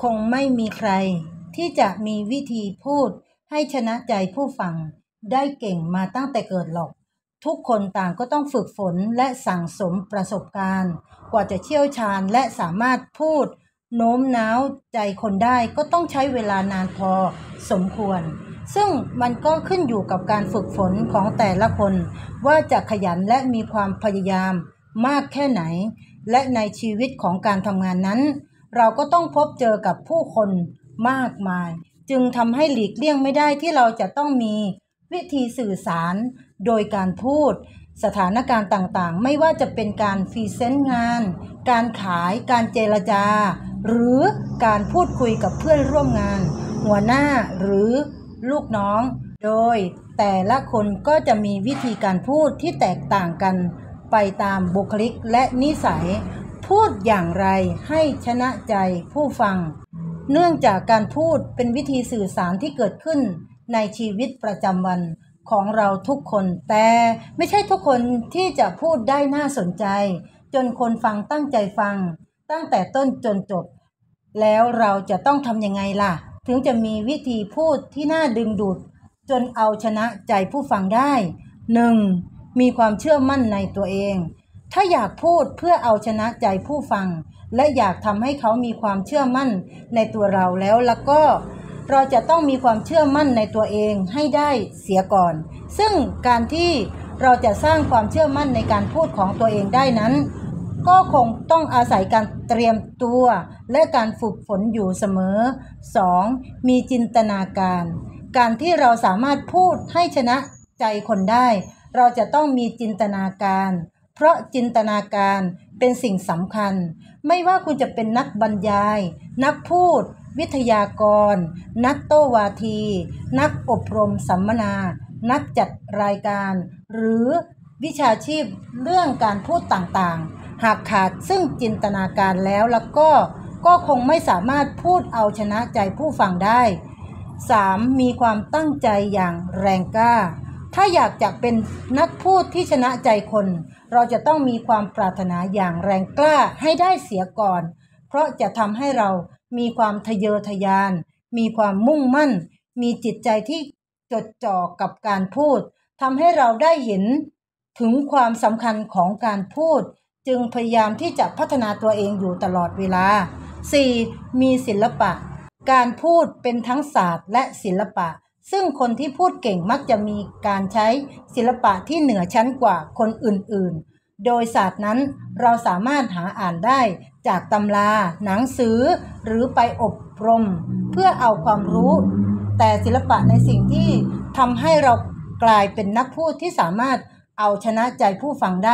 คงไม่มีใครที่จะมีวิธีพูดให้ชนะใจผู้ฟังได้เก่งมาตั้งแต่เกิดหรอกทุกคนต่างก็ต้องฝึกฝนและสั่งสมประสบการณ์กว่าจะเชี่ยวชาญและสามารถพูดโน้มน้าวใจคนได้ก็ต้องใช้เวลานานพอสมควรซึ่งมันก็ขึ้นอยู่กับการฝึกฝนของแต่ละคนว่าจะขยันและมีความพยายามมากแค่ไหนและในชีวิตของการทำงานนั้นเราก็ต้องพบเจอกับผู้คนมากมายจึงทำให้หลีกเลี่ยงไม่ได้ที่เราจะต้องมีวิธีสื่อสารโดยการพูดสถานการณ์ต่างๆไม่ว่าจะเป็นการพรีเซนต์งานการขายการเจรจาหรือการพูดคุยกับเพื่อนร่วมงานหัวหน้าหรือลูกน้องโดยแต่ละคนก็จะมีวิธีการพูดที่แตกต่างกันไปตามบุคลิกและนิสัยพูดอย่างไรให้ชนะใจผู้ฟังเนื่องจากการพูดเป็นวิธีสื่อสารที่เกิดขึ้นในชีวิตประจำวันของเราทุกคนแต่ไม่ใช่ทุกคนที่จะพูดได้น่าสนใจจนคนฟังตั้งใจฟังตั้งแต่ต้นจนจบแล้วเราจะต้องทำยังไงล่ะถึงจะมีวิธีพูดที่น่าดึงดูดจนเอาชนะใจผู้ฟังได้ 1. มีความเชื่อมั่นในตัวเองถ้าอยากพูดเพื่อเอาชนะใจผู้ฟังและอยากทำให้เขามีความเชื่อมั่นในตัวเราแล้วก็เราจะต้องมีความเชื่อมั่นในตัวเองให้ได้เสียก่อนซึ่งการที่เราจะสร้างความเชื่อมั่นในการพูดของตัวเองได้นั้นก็คงต้องอาศัยการเตรียมตัวและการฝึกฝนอยู่เสมอ 2. มีจินตนาการที่เราสามารถพูดให้ชนะใจคนได้เราจะต้องมีจินตนาการเพราะจินตนาการเป็นสิ่งสำคัญไม่ว่าคุณจะเป็นนักบรรยายนักพูดวิทยากรนักโต้วาทีนักอบรมสัมมนานักจัดรายการหรือวิชาชีพเรื่องการพูดต่างๆหากขาดซึ่งจินตนาการแล้วก็คงไม่สามารถพูดเอาชนะใจผู้ฟังได้ 3. มีความตั้งใจอย่างแรงกล้าถ้าอยากจะเป็นนักพูดที่ชนะใจคนเราจะต้องมีความปรารถนาอย่างแรงกล้าให้ได้เสียก่อนเพราะจะทำให้เรามีความทะเยอทะยานมีความมุ่งมั่นมีจิตใจที่จดจ่อกับการพูดทำให้เราได้เห็นถึงความสำคัญของการพูดจึงพยายามที่จะพัฒนาตัวเองอยู่ตลอดเวลา 4. มีศิลปะการพูดเป็นทั้งศาสตร์และศิลปะซึ่งคนที่พูดเก่งมักจะมีการใช้ศิลปะที่เหนือชั้นกว่าคนอื่นๆโดยศาสตร์นั้นเราสามารถหาอ่านได้จากตำราหนังสือหรือไปอบรมเพื่อเอาความรู้แต่ศิลปะในสิ่งที่ทำให้เรากลายเป็นนักพูดที่สามารถเอาชนะใจผู้ฟังได้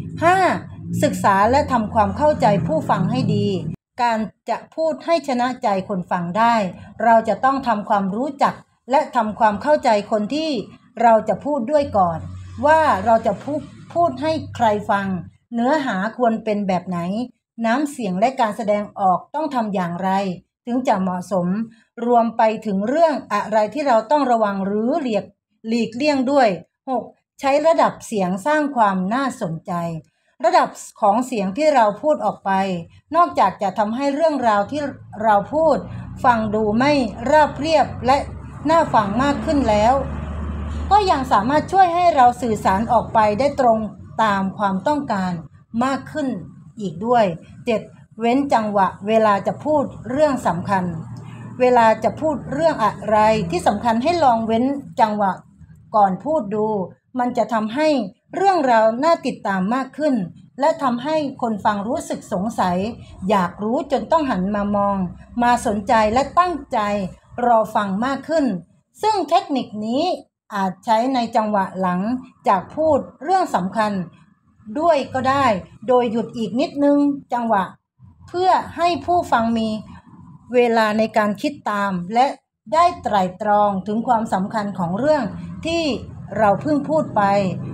5. ศึกษาและทำความเข้าใจผู้ฟังให้ดีการจะพูดให้ชนะใจคนฟังได้เราจะต้องทำความรู้จักและทำความเข้าใจคนที่เราจะพูดด้วยก่อนว่าเราจะพูดให้ใครฟังเนื้อหาควรเป็นแบบไหนน้ำเสียงและการแสดงออกต้องทำอย่างไรถึงจะเหมาะสมรวมไปถึงเรื่องอะไรที่เราต้องระวังหรือหลีกเลี่ยงด้วย 6. ใช้ระดับเสียงสร้างความน่าสนใจระดับของเสียงที่เราพูดออกไปนอกจากจะทำให้เรื่องราวที่เราพูดฟังดูไม่ราบเรียบและน่าฟังมากขึ้นแล้วก็ยังสามารถช่วยให้เราสื่อสารออกไปได้ตรงตามความต้องการมากขึ้นอีกด้วย 7. เว้นจังหวะเวลาจะพูดเรื่องสำคัญเวลาจะพูดเรื่องอะไรที่สำคัญให้ลองเว้นจังหวะก่อนพูดดูมันจะทำให้เรื่องราวน่าติดตามมากขึ้นและทำให้คนฟังรู้สึกสงสัยอยากรู้จนต้องหันมามองมาสนใจและตั้งใจรอฟังมากขึ้นซึ่งเทคนิคนี้อาจใช้ในจังหวะหลังจากพูดเรื่องสำคัญด้วยก็ได้โดยหยุดอีกนิดนึงจังหวะเพื่อให้ผู้ฟังมีเวลาในการคิดตามและได้ไตร่ตรองถึงความสำคัญของเรื่องที่เราเพิ่งพูดไป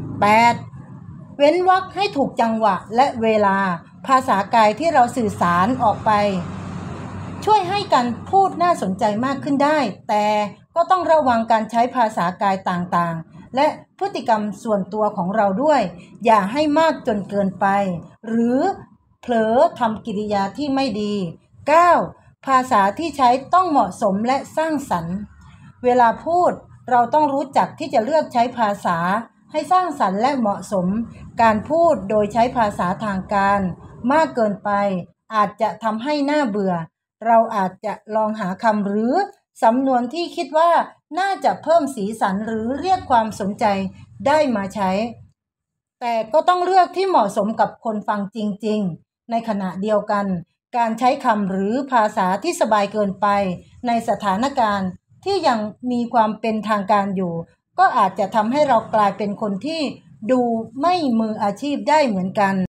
8. เว้นวรรคให้ถูกจังหวะและเวลาภาษากายที่เราสื่อสารออกไปช่วยให้การพูดน่าสนใจมากขึ้นได้แต่ก็ต้องระวังการใช้ภาษากายต่างๆและพฤติกรรมส่วนตัวของเราด้วยอย่าให้มากจนเกินไปหรือเผลอทำกิริยาที่ไม่ดี 9. ภาษาที่ใช้ต้องเหมาะสมและสร้างสรรค์เวลาพูดเราต้องรู้จักที่จะเลือกใช้ภาษาให้สร้างสรรค์และเหมาะสมการพูดโดยใช้ภาษาทางการมากเกินไปอาจจะทำให้น่าเบื่อเราอาจจะลองหาคำหรือสำนวนที่คิดว่าน่าจะเพิ่มสีสันหรือเรียกความสนใจได้มาใช้แต่ก็ต้องเลือกที่เหมาะสมกับคนฟังจริงๆในขณะเดียวกันการใช้คำหรือภาษาที่สบายเกินไปในสถานการณ์ที่ยังมีความเป็นทางการอยู่ก็อาจจะทำให้เรากลายเป็นคนที่ดูไม่มืออาชีพได้เหมือนกัน